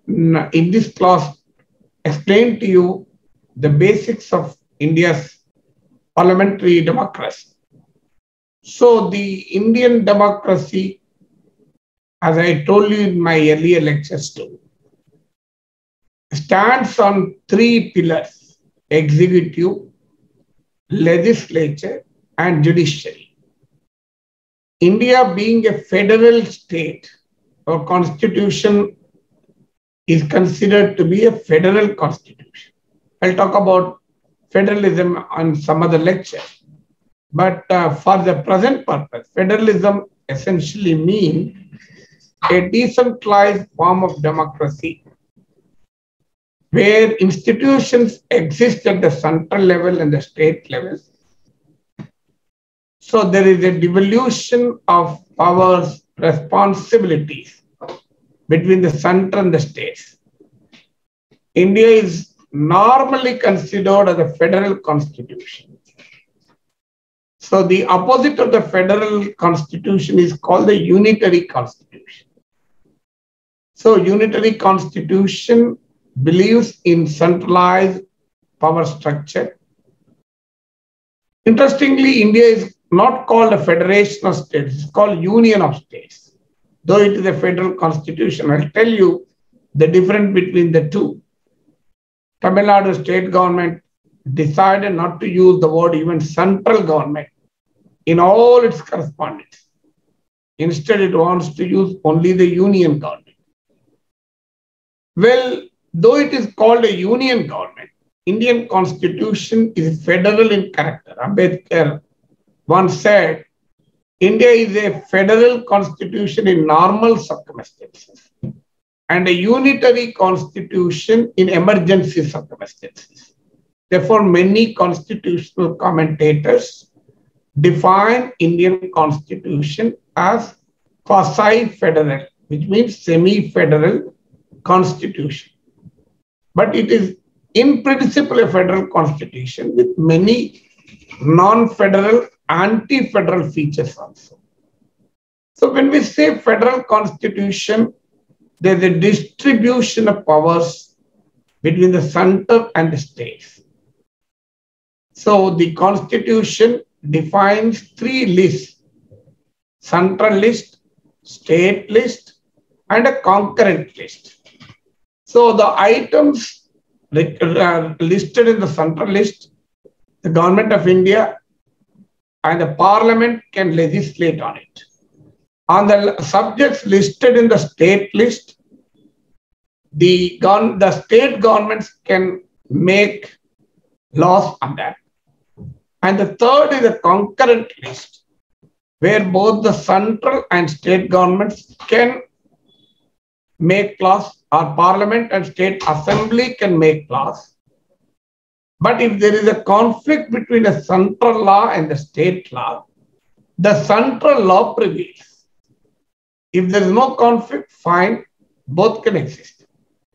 in this class explain to you the basics of India's parliamentary democracy. So the Indian democracy, as I told you in my earlier lectures too, stands on three pillars: executive, legislature, and judiciary. India being a federal state, our constitution is considered to be a federal constitution. I'll talk about federalism on some other lecture. But for the present purpose, federalism essentially means a decentralized form of democracy where institutions exist at the central level and the state level. So there is a devolution of powers, responsibilities between the center and the states. India is normally considered as a federal constitution. So the opposite of the federal constitution is called the unitary constitution. So unitary constitution believes in centralized power structure. Interestingly, India is not called a federation of states, it's called union of states. Though it is a federal constitution, I'll tell you the difference between the two. Tamil Nadu state government decided not to use the word even central government in all its correspondence. Instead, it wants to use only the union government. Well, though it is called a union government, Indian constitution is federal in character. Ambedkar once said, India is a federal constitution in normal circumstances and a unitary constitution in emergency circumstances. Therefore, many constitutional commentators define Indian constitution as quasi-federal, which means semi-federal constitution. But it is in principle a federal constitution with many non-federal, anti-federal features also. So when we say federal constitution, there's a distribution of powers between the center and the states. So the constitution defines three lists: central list, state list, and a concurrent list. So the items listed in the central list, the government of India and the parliament can legislate on it. On the subjects listed in the state list, the state governments can make laws on that. And the third is a concurrent list, where both the central and state governments can make laws, or parliament and state assembly can make laws. But if there is a conflict between a central law and the state law, the central law prevails. If there is no conflict, fine, both can exist.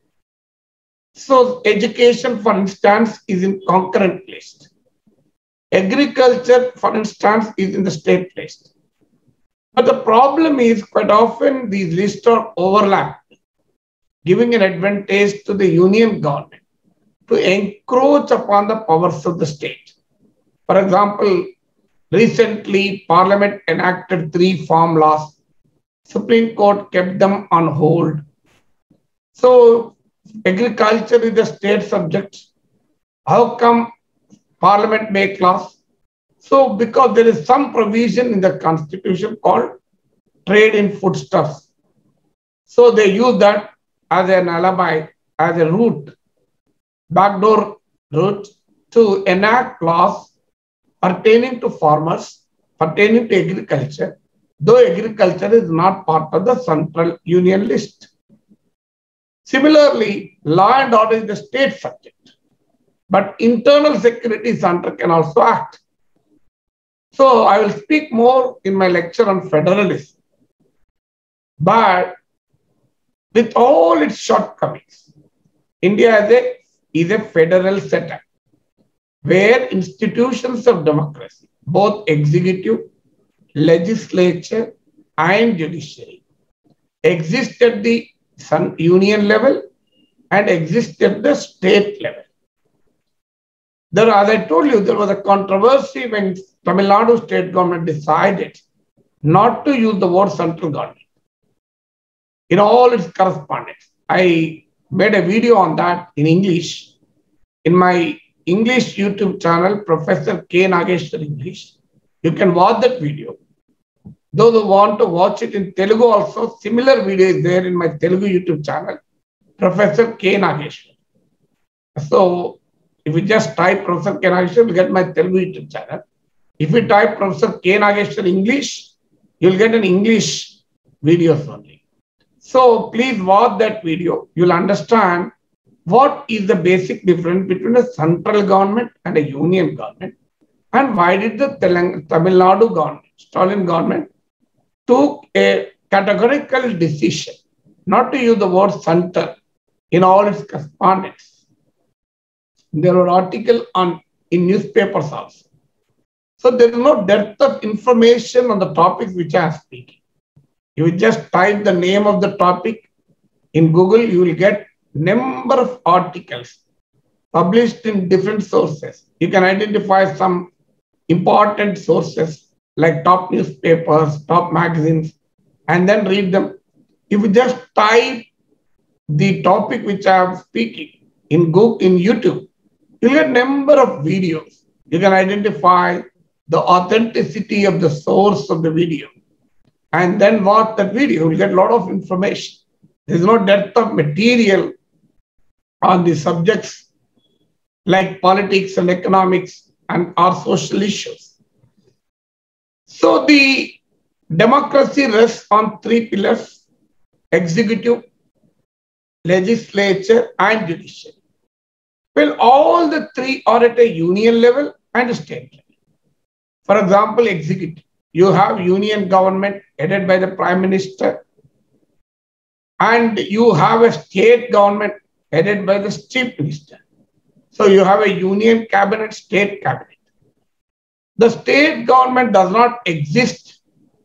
So education, for instance, is in concurrent list. Agriculture, for instance, is in the state list. But the problem is quite often these lists are overlapped, giving an advantage to the union government to encroach upon the powers of the state. For example, recently Parliament enacted 3 farm laws. Supreme Court kept them on hold. So agriculture is a state subject. How come Parliament make laws? So because there is some provision in the constitution called trade in foodstuffs. So they use that as an alibi, as a route, backdoor route to enact laws pertaining to farmers, pertaining to agriculture, though agriculture is not part of the central union list. Similarly, law and order is the state subject, but internal security center can also act. So I will speak more in my lecture on federalism. But with all its shortcomings, India is a federal setup where institutions of democracy, both executive, legislature, and judiciary, exist at the union level and exist at the state level. There, as I told you, there was a controversy when Tamil Nadu state government decided not to use the word central government in all its correspondence. I made a video on that in English in my English YouTube channel, Professor K. Nageshwar English. You can watch that video. Those who want to watch it in Telugu also, similar video is there in my Telugu YouTube channel, Professor K. Nageshwar. So if you just type Professor K. Nageshwar, you get my Telugu YouTube channel. If you type Professor K. Nageshwar English, you'll get an English videos only. So please watch that video. You'll understand what is the basic difference between a central government and a union government, and why did the Tamil Nadu government, Stalin government, took a categorical decision not to use the word center in all its correspondence. There were articles in newspapers also. So there is no depth of information on the topics which I am speaking. You will just type the name of the topic in Google, you will get number of articles published in different sources. You can identify some important sources like top newspapers, top magazines, and then read them. If you just type the topic which I am speaking in Google, in YouTube, you'll get number of videos. You can identify the authenticity of the source of the video, and then watch that video. You'll get a lot of information. There's no depth of material on the subjects like politics and economics and our social issues. So the democracy rests on three pillars: executive, legislature, and judiciary. Well, all the three are at a union level and a state level. For example, executive. You have union government headed by the Prime Minister, and you have a state government headed by the Chief Minister. So you have a union cabinet, state cabinet. The state government does not exist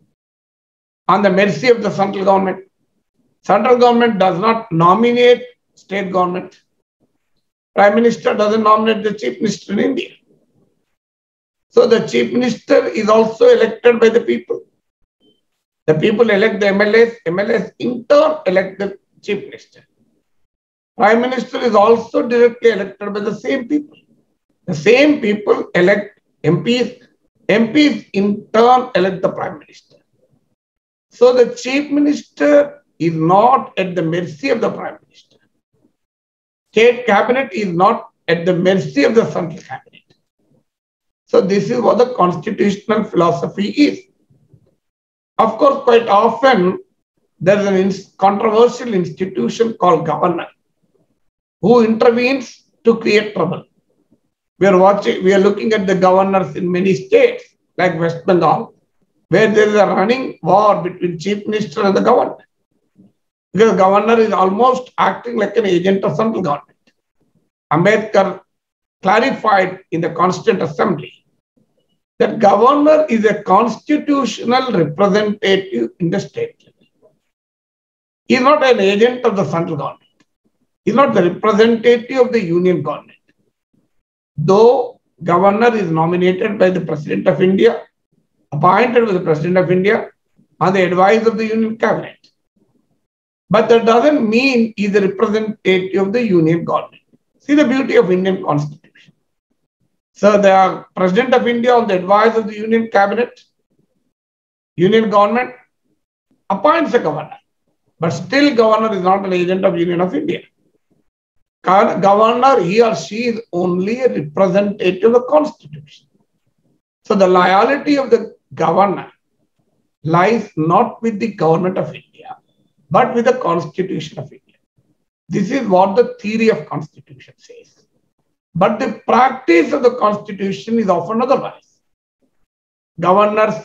on the mercy of the central government. Central government does not nominate state government. Prime Minister doesn't nominate the Chief Minister in India. So the Chief Minister is also elected by the people. The people elect the MLAs. MLAs in turn elect the Chief Minister. Prime Minister is also directly elected by the same people. The same people elect MPs. MPs in turn elect the Prime Minister. So the Chief Minister is not at the mercy of the Prime Minister. State Cabinet is not at the mercy of the Central Cabinet. So this is what the constitutional philosophy is. Of course, quite often there is a controversial institution called governor who intervenes to create trouble. We are looking at the governors in many states like West Bengal, where there is a running war between Chief Minister and the governor. Because the governor is almost acting like an agent of central government. Ambedkar clarified in the Constituent Assembly that governor is a constitutional representative in the state level. He is not an agent of the central government. He is not the representative of the union government. Though governor is nominated by the President of India, appointed by the President of India on the advice of the union cabinet. But that doesn't mean he is the representative of the union government. See the beauty of Indian Constitution. So the President of India on the advice of the union cabinet, union government appoints a governor. But still governor is not an agent of Union of India. Governor, he or she is only a representative of the Constitution. So the loyalty of the governor lies not with the government of India, but with the Constitution of India. This is what the theory of Constitution says. But the practice of the Constitution is often otherwise. Governors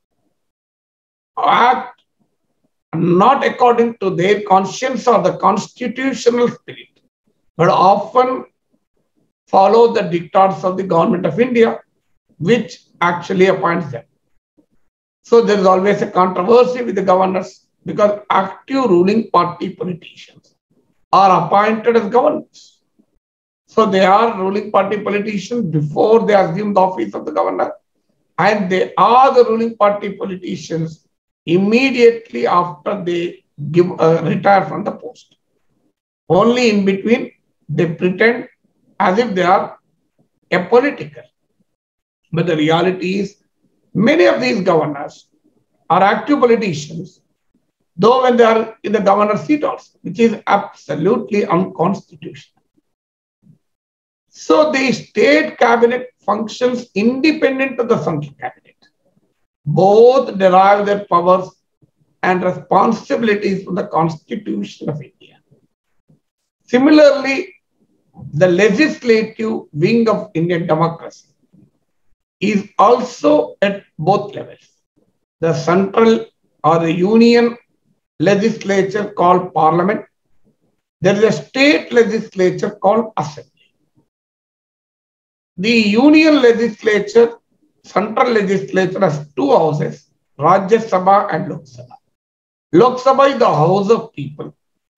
act not according to their conscience or the constitutional spirit, but often follow the dictates of the government of India, which actually appoints them. So there is always a controversy with the governors because active ruling party politicians are appointed as governors. So they are ruling party politicians before they assume the office of the governor, and they are the ruling party politicians immediately after they retire from the post. Only in between, they pretend as if they are apolitical. But the reality is, many of these governors are active politicians, though when they are in the governor's seat also, which is absolutely unconstitutional. So the state cabinet functions independent of the central cabinet. Both derive their powers and responsibilities from the Constitution of India. Similarly, the legislative wing of Indian democracy is also at both levels. The central or the union legislature called parliament. There is a state legislature called assembly. The union legislature, central legislature has two houses, Rajya Sabha and Lok Sabha. Lok Sabha is the house of people,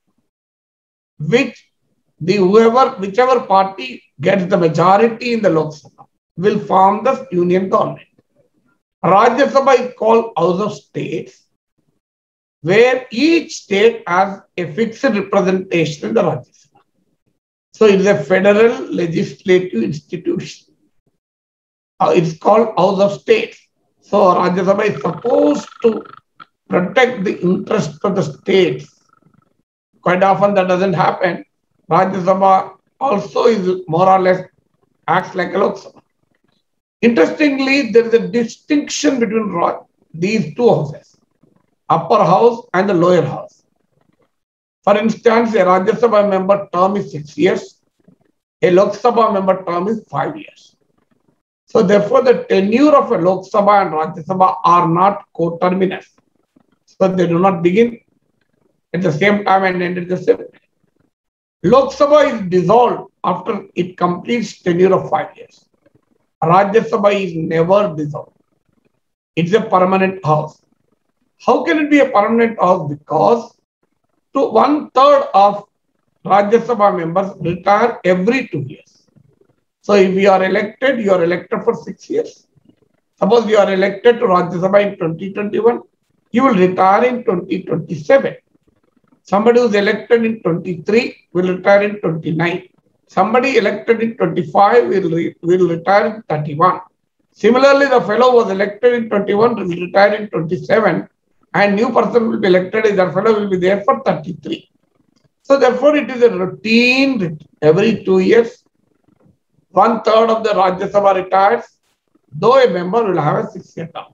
whichever party gets the majority in the Lok Sabha will form the union government. Rajya Sabha is called House of States, where each state has a fixed representation in the Rajya Sabha. So it is a federal legislative institution. It's called House of States. So Rajya Sabha is supposed to protect the interest of the states. Quite often that doesn't happen. Rajya Sabha also is more or less acts like a Lok Sabha. Interestingly, there is a distinction between these two houses, upper house and the lower house. For instance, a Rajya Sabha member term is 6 years, a Lok Sabha member term is 5 years. So therefore, the tenure of a Lok Sabha and Rajya Sabha are not coterminous. So they do not begin at the same time and end at the same time. Lok Sabha is dissolved after it completes tenure of 5 years. Rajya Sabha is never dissolved. It's a permanent house. How can it be a permanent house? Because 1/3 of Rajya Sabha members retire every 2 years. So if you are elected for 6 years. Suppose you are elected to Rajya Sabha in 2021, you will retire in 2027. Somebody who is elected in 23 will retire in 29. Somebody elected in 25 will retire in 31. Similarly, the fellow was elected in 21 will retire in 27, and new person will be elected, that fellow will be there for 33. So therefore, it is a routine every 2 years. 1/3 of the Rajya Sabha retires, though a member will have a 6-year term.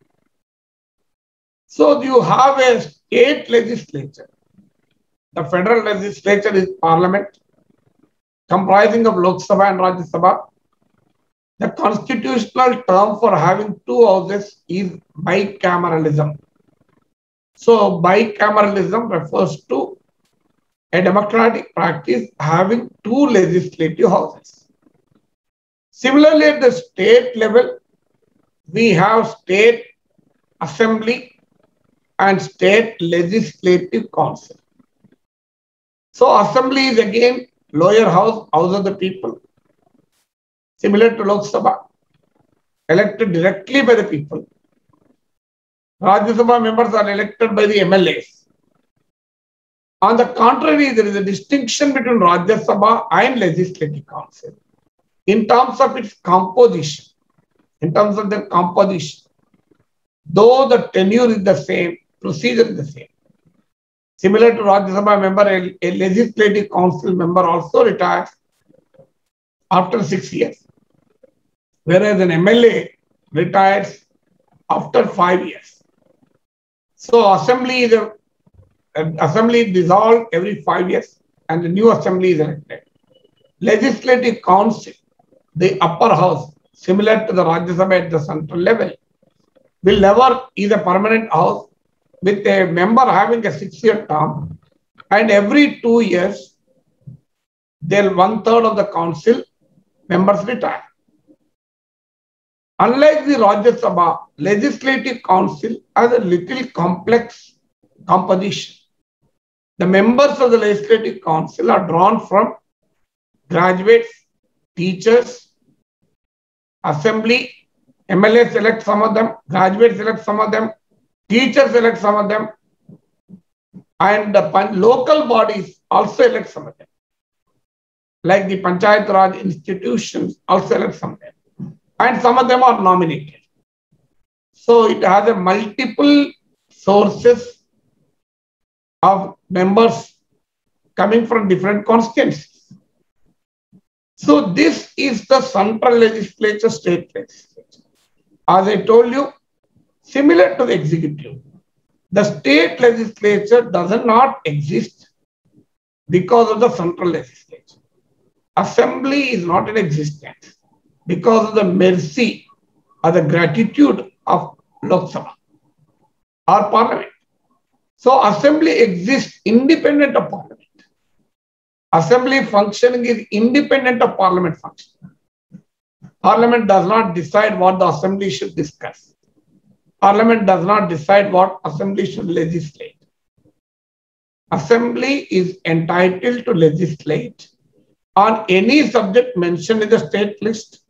So you have a state legislature. The federal legislature is parliament, comprising of Lok Sabha and Rajya Sabha. The constitutional term for having two houses is bicameralism. So bicameralism refers to a democratic practice having two legislative houses. Similarly, at the state level, we have state assembly and state legislative council. So assembly is again lower house, house of the people, similar to Lok Sabha, elected directly by the people. Rajya Sabha members are elected by the MLAs. On the contrary, there is a distinction between Rajya Sabha and Legislative Council in terms of its composition. In terms of their composition, though the tenure is the same, procedure is the same. Similar to Rajya Sabha member, a Legislative Council member also retires after 6 years, whereas an MLA retires after 5 years. So assembly is dissolved every 5 years and the new assembly is elected. Legislative Council, the upper house, similar to the Rajya Sabha at the central level, will never is a permanent house with a member having a 6-year term, and every 2 years, there 1/3 of the council members retire. Unlike the Rajya Sabha, Legislative Council has a little complex composition. The members of the Legislative Council are drawn from graduates, teachers, assembly, MLA select some of them, graduates select some of them, teachers select some of them, and the local bodies also elect some of them. Like the Panchayat Raj institutions also elect some of them. And some of them are nominated. So it has a multiple sources of members coming from different constituencies. So this is the central legislature, state legislature. As I told you, similar to the executive, the state legislature does not exist because of the central legislature. Assembly is not in existence because of the mercy or the gratitude of Lok Sabha or Parliament. So assembly exists independent of Parliament. Assembly functioning is independent of Parliament functioning. Parliament does not decide what the assembly should discuss. Parliament does not decide what assembly should legislate. Assembly is entitled to legislate on any subject mentioned in the state list.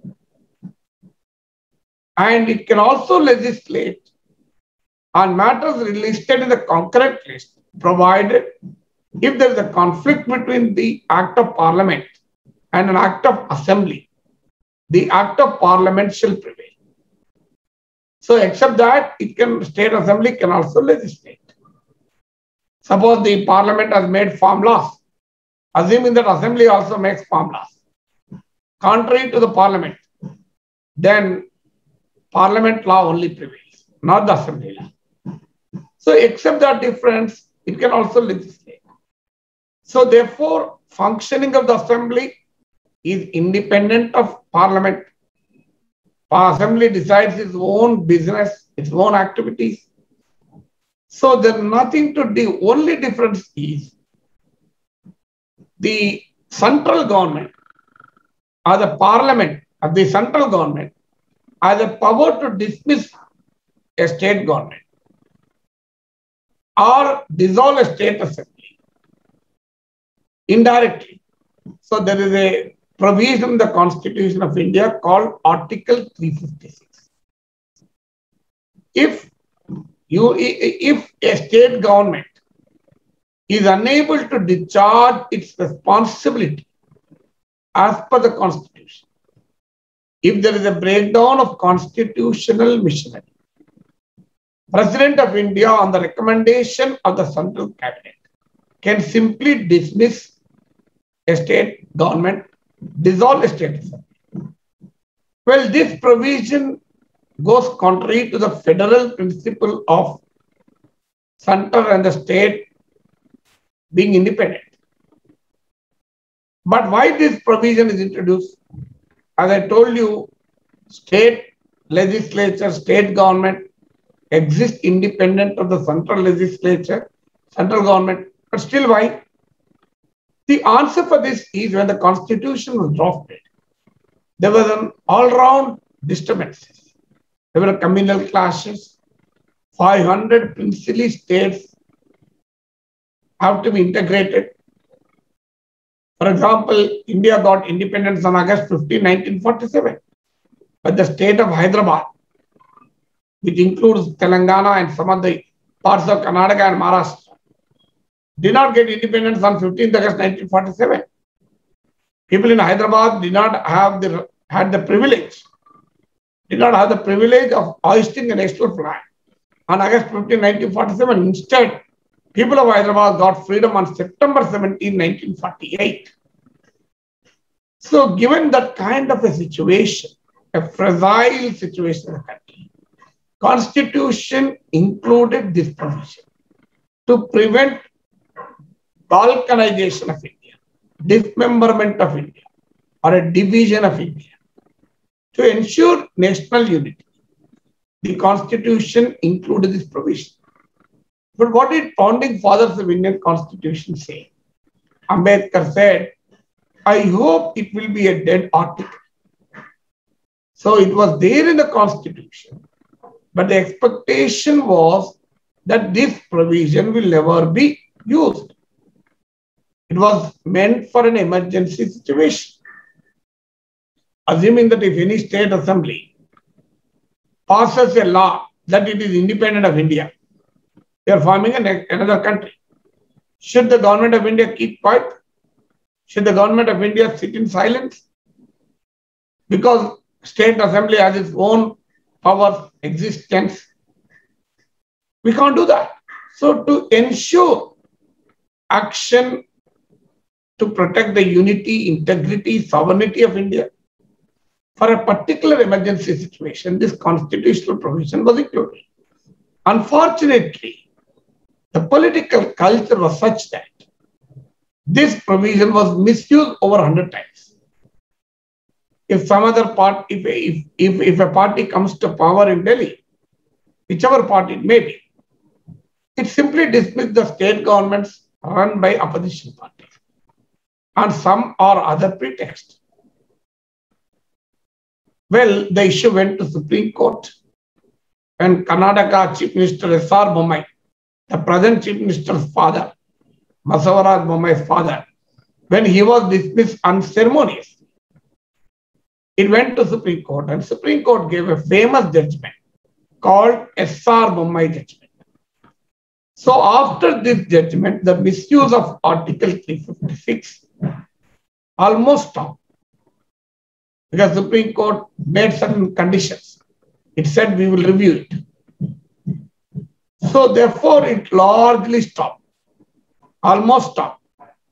And it can also legislate on matters listed in the concurrent list, provided if there is a conflict between the Act of Parliament and an Act of Assembly, the Act of Parliament shall prevail. So except that, state assembly can also legislate. Suppose the Parliament has made farm laws, assuming that assembly also makes farm laws, contrary to the Parliament, then Parliament law only prevails, not the assembly law. So except that difference, it can also legislate. So therefore, functioning of the assembly is independent of Parliament. Assembly decides its own business, its own activities. So there's nothing to do. Only difference is the central government or the Parliament of the central government has the power to dismiss a state government or dissolve a state assembly indirectly. So there is a provision in the Constitution of India called Article 356. If a state government is unable to discharge its responsibility as per the Constitution, if there is a breakdown of constitutional machinery, President of India, on the recommendation of the Central Cabinet, can simply dismiss a state government, dissolve a state assembly. Well, this provision goes contrary to the federal principle of center and the state being independent. But why this provision is introduced? As I told you, state legislature, state government exists independent of the central legislature, central government. But still, why? The answer for this is when the Constitution was drafted, there was an all-round disturbances. There were communal clashes. 500 princely states have to be integrated. For example, India got independence on August 15, 1947. But the state of Hyderabad, which includes Telangana and some of the parts of Karnataka and Maharashtra, did not get independence on 15th August 1947. People in Hyderabad did not have the privilege of hoisting a national flag on August 15, 1947. Instead, people of Hyderabad got freedom on September 17, 1948. So given that kind of a situation, a fragile situation in the country, Constitution included this provision to prevent balkanization of India, dismemberment of India, or a division of India. To ensure national unity, the Constitution included this provision. But what did founding fathers of Indian Constitution say? Ambedkar said, I hope it will be a dead article. So it was there in the Constitution, but the expectation was that this provision will never be used. It was meant for an emergency situation. Assuming that if any state assembly passes a law that it is independent of India, they are forming another country. Should the government of India keep quiet? Should the government of India sit in silence? Because state assembly has its own power, existence. We can't do that. So to ensure action to protect the unity, integrity, sovereignty of India, for a particular emergency situation, this constitutional provision was included. Unfortunately, the political culture was such that this provision was misused over 100 times. If some other party, if a party comes to power in Delhi, whichever party it may be, it simply dismisses the state governments run by opposition parties on some or other pretext. Well, the issue went to Supreme Court, and Karnataka Chief Minister S.R. Bommai, the present Chief Minister's father, Basavaraj Bommai's father, when he was dismissed unceremoniously, it went to Supreme Court, and Supreme Court gave a famous judgment called S.R. Bommai judgment. So after this judgment, the misuse of Article 356 almost stopped, because Supreme Court made certain conditions. It said we will review it. So therefore, it largely stopped, almost stopped.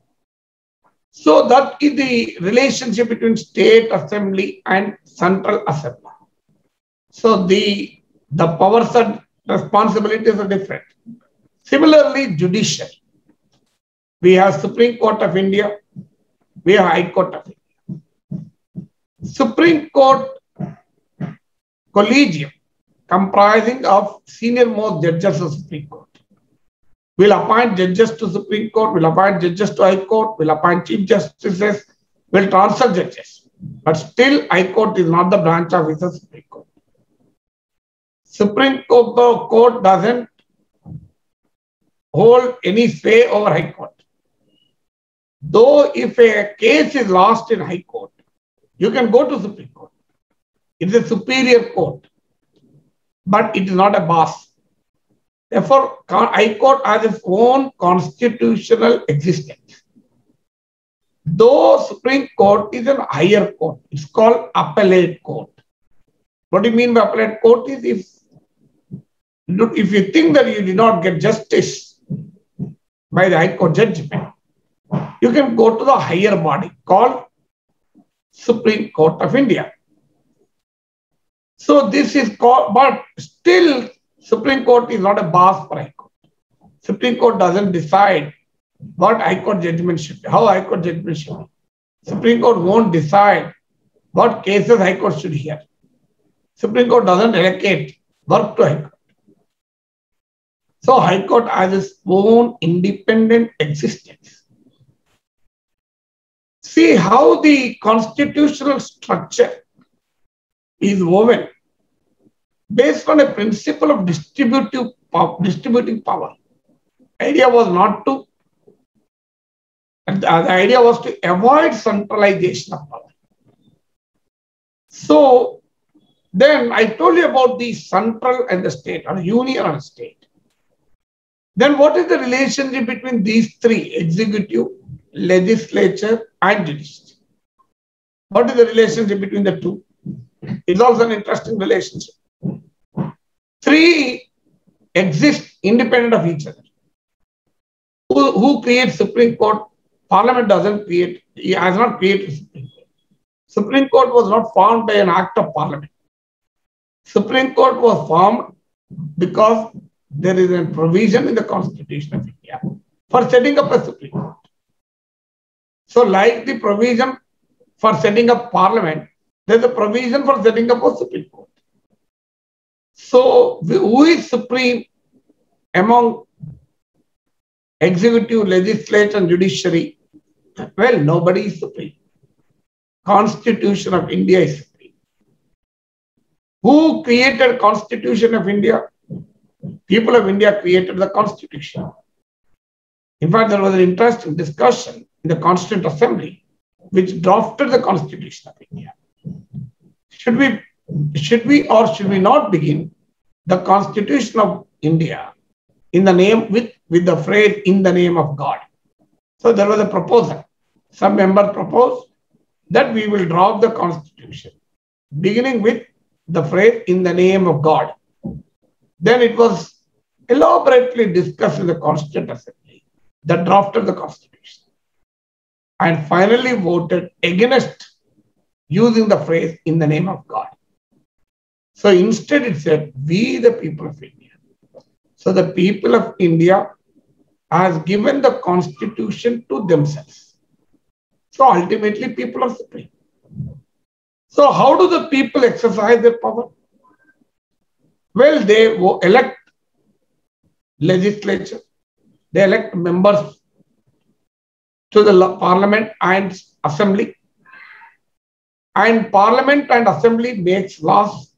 So that is the relationship between state assembly and central assembly. So the powers and responsibilities are different. Similarly, judicial. We have Supreme Court of India, we have High Court of India. Supreme Court Collegium, comprising of senior most judges of Supreme Court, will appoint judges to Supreme Court, will appoint judges to High Court, will appoint Chief Justices, will transfer judges. But still, High Court is not the branch office of Supreme Court. Supreme Court doesn't hold any sway over High Court. Though if a case is lost in High Court, you can go to Supreme Court. It is a superior court, but it is not a boss. Therefore, High Court has its own constitutional existence. Though Supreme Court is a higher court, it's called appellate court. What do you mean by appellate court is if you think that you did not get justice by the High Court judgment, you can go to the higher body called Supreme Court of India. So this is called, but still Supreme Court is not a boss for High Court. Supreme Court doesn't decide what High Court judgment should be, how High Court judgment should be. Supreme Court won't decide what cases High Court should hear. Supreme Court doesn't allocate work to High Court. So High Court has its own independent existence. See how the constitutional structure is woven based on a principle of distributing power. The idea was to avoid centralization of power. So then I told you about the central and the state, or union and state. Then what is the relationship between these three, executive, legislature, and judiciary? What is the relationship between the two? It's also an interesting relationship. Three exist independent of each other. Who creates Supreme Court? Parliament doesn't create, he has not created Supreme Court. Supreme Court was not formed by an act of Parliament. Supreme Court was formed because there is a provision in the Constitution of India for setting up a Supreme Court. So like the provision for setting up Parliament, there is a provision for setting up a Supreme Court. So who is supreme among executive, legislature, and judiciary? Well, nobody is supreme. Constitution of India is supreme. Who created Constitution of India? People of India created the Constitution. In fact, there was an interesting discussion in the Constituent Assembly, which drafted the Constitution of India. Should we or should we not begin the Constitution of India in the name with the phrase "in the name of God"? So there was a proposal. Some members proposed that we will draft the Constitution beginning with the phrase "in the name of God." Then it was elaborately discussed in the Constituent Assembly that drafted the Constitution and finally voted against using the phrase "in the name of God." So instead it said, "We the people of India." So the people of India has given the Constitution to themselves. So ultimately people are supreme. So how do the people exercise their power? Well, they elect legislature, they elect members to the parliament and assembly, and parliament and assembly makes laws.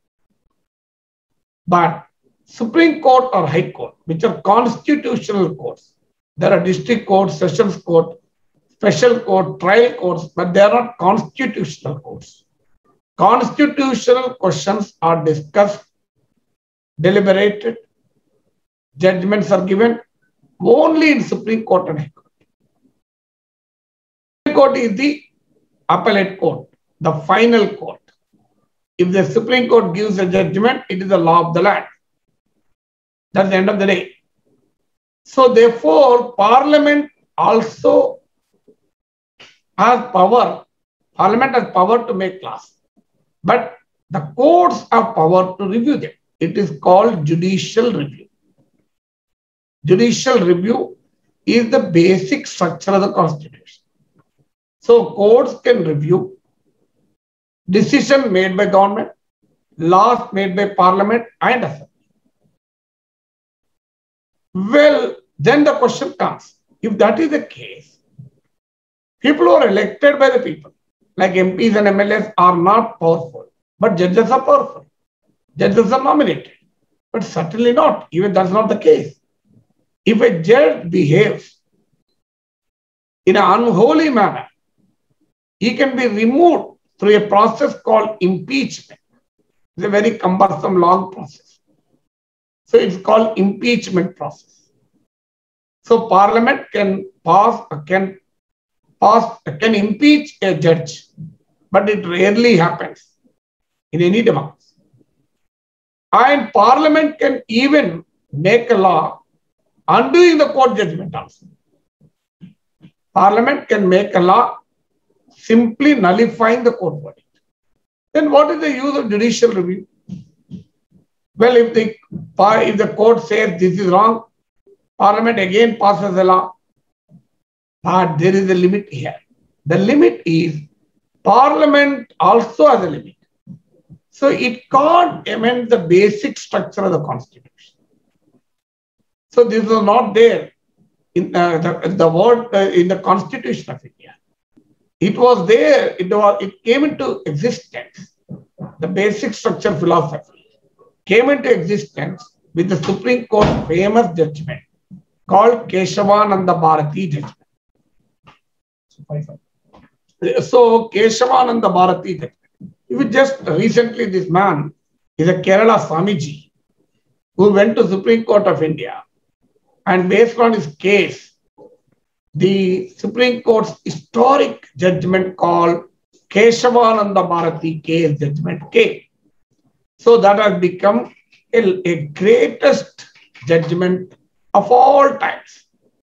But Supreme Court or High Court, which are constitutional courts, there are district courts, sessions court, special court, trial courts, but they are not constitutional courts. Constitutional questions are discussed, deliberated, judgments are given only in Supreme Court and High Court. Supreme Court is the appellate court, the final court. If the Supreme Court gives a judgment, it is the law of the land. That's the end of the day. So therefore, Parliament also has power. Parliament has power to make laws. But the courts have power to review them. It is called judicial review. Judicial review is the basic structure of the Constitution. So courts can review decisions made by government, laws made by Parliament and Assembly. Well, then the question comes, if that is the case, people who are elected by the people, like MPs and MLAs, are not powerful, but judges are powerful. Judges are nominated, but certainly not. Even that's not the case. If a judge behaves in an unholy manner, he can be removed through a process called impeachment. It's a very cumbersome, long process. So it's called impeachment process. So Parliament can impeach a judge, but it rarely happens in any democracy. And Parliament can even make a law undoing the court judgment also. Parliament can make a law simply nullifying the court verdict. Then what is the use of judicial review? Well, if the court says this is wrong, Parliament again passes a law. But there is a limit here. The limit is Parliament also has a limit. So it can't amend the basic structure of the Constitution. So this was not there in the word in the Constitution of India. It was there. It came into existence. The basic structure philosophy came into existence with the Supreme Court famous judgment called Keshavananda Bharati judgment. So Keshavananda Bharati judgment. Even just recently, this man is a Kerala Swamiji who went to Supreme Court of India, and based on his case, the Supreme Court's historic judgment called Keshavananda Bharati case judgment came. So that has become a greatest judgment of all times.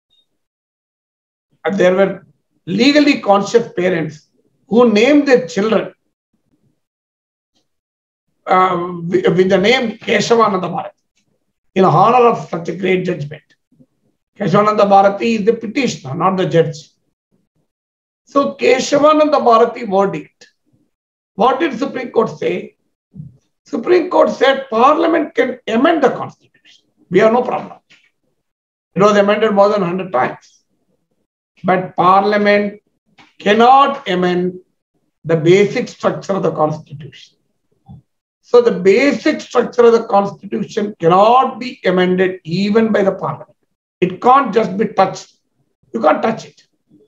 And there were legally conscious parents who named their children with the name Keshavananda Bharati in honor of such a great judgment. Keshavananda Bharati is the petitioner, not the judge. So Keshavananda Bharati verdict. What did Supreme Court say? Supreme Court said Parliament can amend the Constitution. We have no problem. It was amended more than 100 times. But Parliament cannot amend the basic structure of the Constitution. So the basic structure of the Constitution cannot be amended even by the Parliament. It can't just be touched. You can't touch it.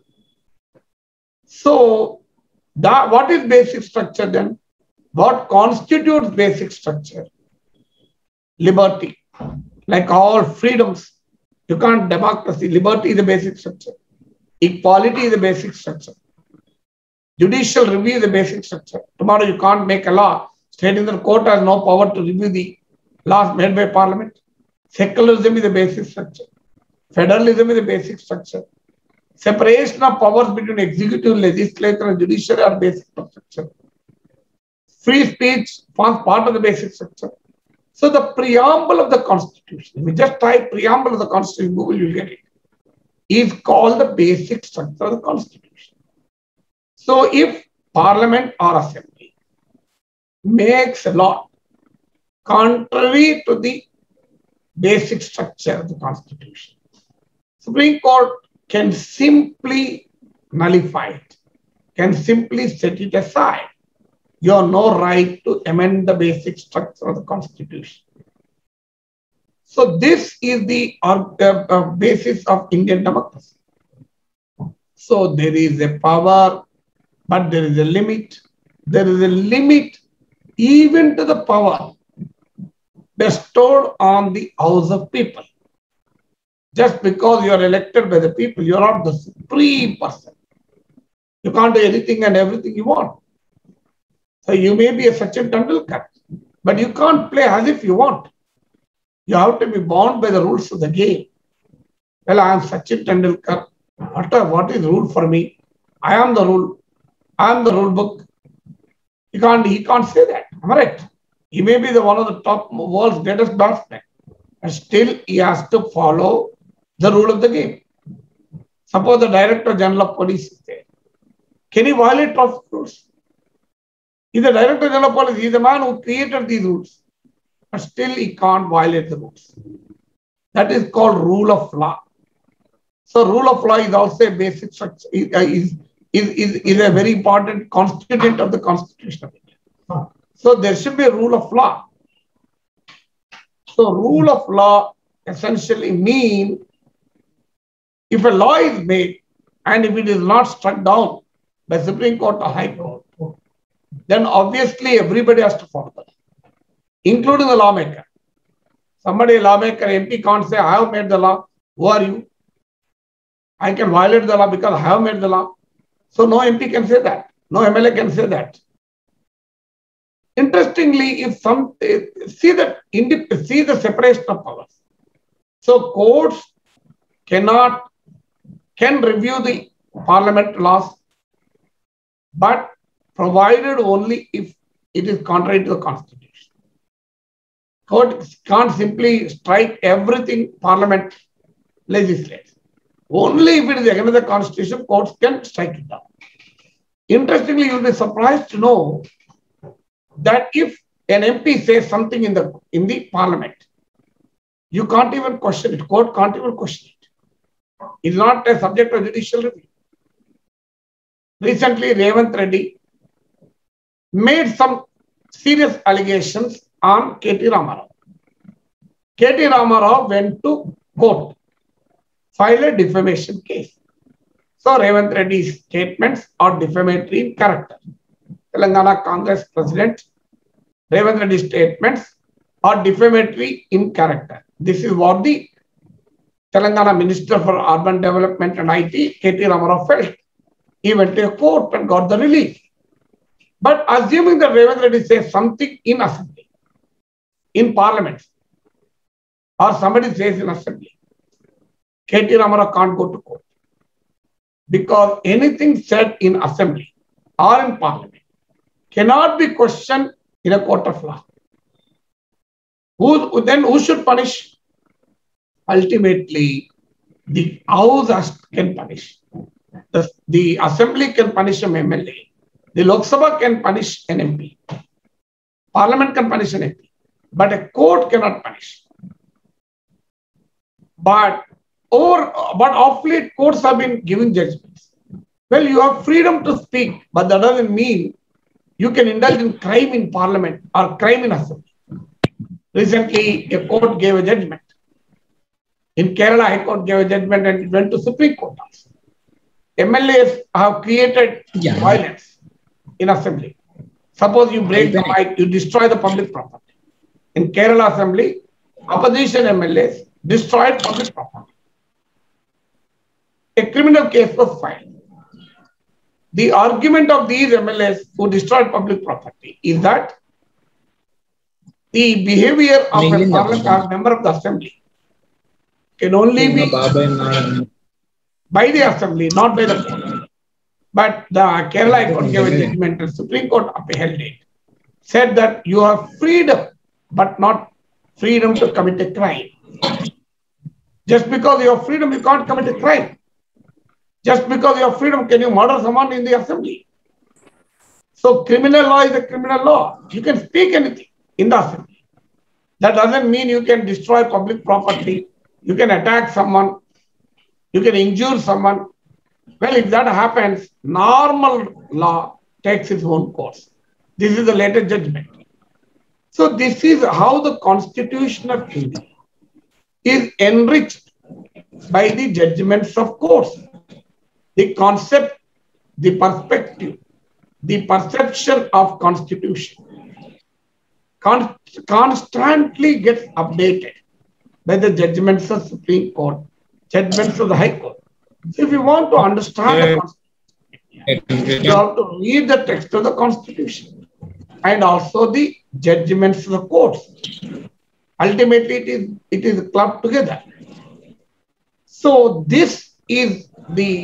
So, what is basic structure then? What constitutes basic structure? Liberty. Like all freedoms, you can't democracy. Liberty is a basic structure. Equality is a basic structure. Judicial review is a basic structure. Tomorrow you can't make a law. State in the court has no power to review the laws made by parliament. Secularism is a basic structure. Federalism is a basic structure. Separation of powers between executive, legislature, and judiciary are basic structure. Free speech forms part of the basic structure. So the preamble of the Constitution, if you just type preamble of the Constitution, Google, you'll get it, is called the basic structure of the Constitution. So if Parliament or Assembly makes a law contrary to the basic structure of the Constitution, Supreme Court can simply nullify it, can simply set it aside. You have no right to amend the basic structure of the Constitution. So this is the basis of Indian democracy. So there is a power, but there is a limit. There is a limit even to the power bestowed on the House of People. Just because you are elected by the people, you are not the supreme person. You can't do anything and everything you want. So you may be a Sachin Tendulkar, but you can't play as if you want. You have to be bound by the rules of the game. Well, I am Sachin Tendulkar. What is rule for me? I am the rule. I am the rule book. He can't say that. Am I right? He may be one of the top world's greatest batsmen, and still he has to follow the rule of the game. Suppose the Director General of Police is there. Can he violate traffic rules? He's the Director General of Police. He's the man who created these rules. But still he can't violate the rules. That is called rule of law. So rule of law is also a basic structure, is a very important constituent of the Constitution of India. So there should be a rule of law. So rule of law essentially means if a law is made and if it is not struck down by Supreme Court or High Court, then obviously everybody has to follow that, including the lawmaker. Somebody, a lawmaker, MP can't say, I have made the law. Who are you? I can violate the law because I have made the law. So no MP can say that. No MLA can say that. Interestingly, if see the separation of powers. So courts can review the parliament laws, but provided only if it is contrary to the Constitution. Court can't simply strike everything Parliament legislates. Only if it is against the Constitution, courts can strike it down. Interestingly, you'll be surprised to know that if an MP says something in the Parliament, you can't even question it. Court can't even question it. It's not a subject of judicial review. Recently, Revanth Reddy made some serious allegations on K.T. Ramarao. K.T. Ramarao went to court, filed a defamation case. So Revanth Reddy's statements are defamatory in character. Telangana Congress President Revanth Reddy's statements are defamatory in character. This is what the Telangana Minister for Urban Development and IT, K.T. Ramarao, felt. He went to a court and got the relief. But assuming that Revanth Reddy says something in assembly, in parliament, or somebody says in assembly, K.T. Ramarao can't go to court. Because anything said in assembly or in parliament cannot be questioned in a court of law. Who should punish? Ultimately, the House can punish. The assembly can punish an MLA. The Lok Sabha can punish an MP. Parliament can punish an MP. But a court cannot punish. But of late, courts have been giving judgments. Well, you have freedom to speak, but that doesn't mean you can indulge in crime in parliament or crime in assembly. Recently, a court gave a judgment In Kerala, High Court gave a judgment and it went to Supreme Court also. MLAs have created violence in assembly. Suppose you break the mic, you destroy the public property. In Kerala Assembly, opposition MLAs destroyed public property. A criminal case was filed. The argument of these MLAs who destroyed public property is that the behavior of a member of the assembly can only be by the assembly, not by the court. But the Kerala High Court gave a judgment and Supreme Court upheld it. Said that you have freedom, but not freedom to commit a crime. Just because you have freedom, you can't commit a crime. Just because you have freedom, can you murder someone in the assembly? So criminal law is a criminal law. You can speak anything in the assembly. That doesn't mean you can destroy public property. You can attack someone. You can injure someone. Well, if that happens, normal law takes its own course. This is the latest judgment. So this is how the Constitution of India is enriched by the judgments of courts. The concept, the perspective, the perception of Constitution constantly gets updated by the judgments of Supreme Court, judgments of the High Court. So if you want to understand the Constitution, you have to read the text of the Constitution and also the judgments of the courts. Ultimately, it is clubbed together. So this is the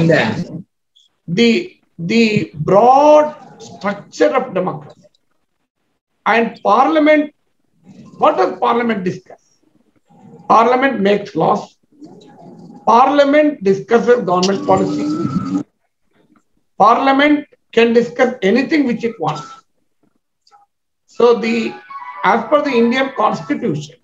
broad structure of democracy. And Parliament, what does Parliament discuss? Parliament makes laws. Parliament discusses government policy. Parliament can discuss anything which it wants. So as per the Indian Constitution,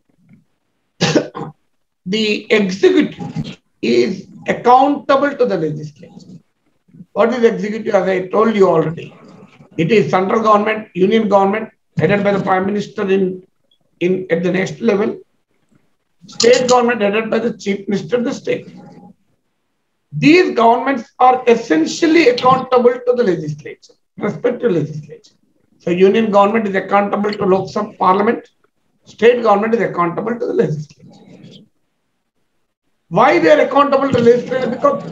the executive is accountable to the legislature. What is executive? As I told you already, it is central government, union government, headed by the Prime Minister at the next level. State government headed by the Chief Minister of the state. These governments are essentially accountable to the legislature, respective legislature. So union government is accountable to Lok Sabha Parliament. State government is accountable to the legislature. Why they are accountable to the legislature? Because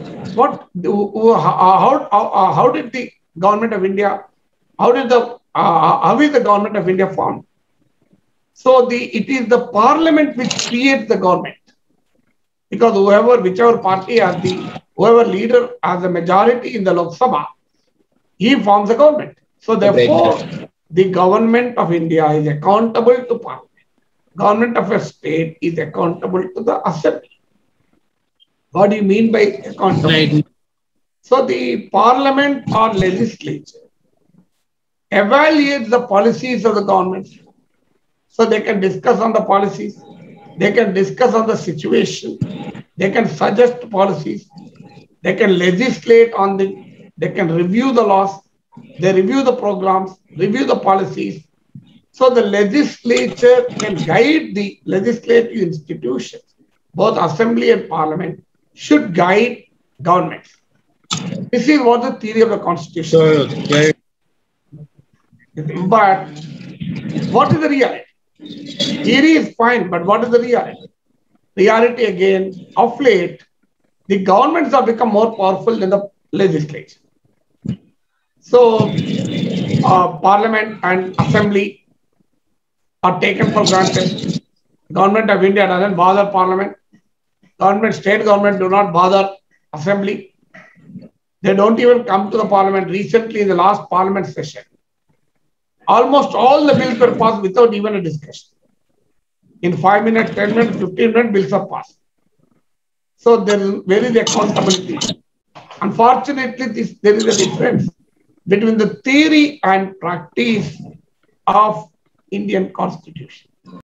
how did the government of India, how is the government of India formed? So it is the Parliament which creates the government. Because whichever party has whoever leader has a majority in the Lok Sabha, he forms a government. So therefore, the government of India is accountable to Parliament. Government of a state is accountable to the assembly. What do you mean by accountability? Right. So the Parliament or legislature evaluates the policies of the government. So they can discuss on the policies. They can discuss on the situation. They can suggest policies. They can legislate on they can review the laws. They review the programs, review the policies. So the legislature can guide the legislative institutions. Both assembly and parliament should guide governments. This is what the theory of the Constitution is. But what is the reality? Theory is fine, but what is the reality? Reality again, of late, the governments have become more powerful than the legislature. So, Parliament and Assembly are taken for granted. Government of India doesn't bother Parliament. State government do not bother Assembly. They don't even come to the Parliament. Recently, in the last Parliament session, almost all the bills were passed without even a discussion. In 5 minutes, 10 minutes, 15 minutes, bills are passed. So where is the accountability? Unfortunately, there is a difference between the theory and practice of Indian Constitution.